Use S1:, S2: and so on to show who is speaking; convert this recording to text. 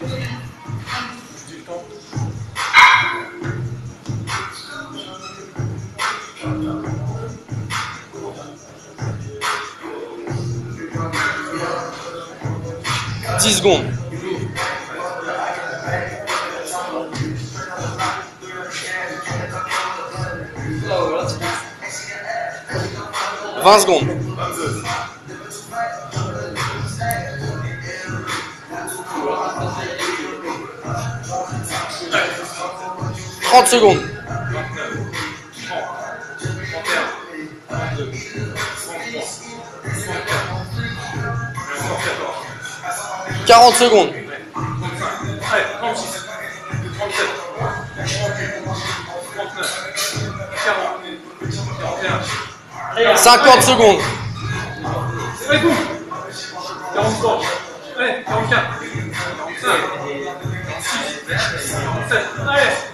S1: Du temps.
S2: 10 secondes. 20 secondes. 30 secondes. 40 secondes. 50 secondes.
S1: 43, 44, 45, 46, 47, allez.